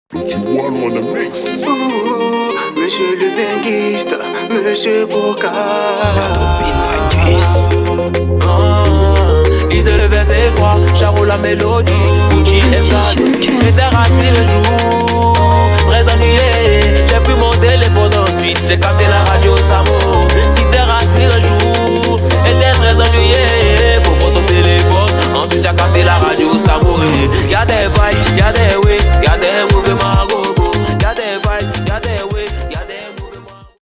on the mix. Monsieur le benguiste, Monsieur Boca. Ils se le verset quoi, Charo la mélodie, Gucci et j'étais rassis le jour, très ennuyé. J'ai pris mon téléphone ensuite, j'ai capté la radio Samo. Si t'es rassis le jour, et t'es très ennuyé, faut prendre ton téléphone, ensuite j'ai capté la radio Samo. Y'a des vailles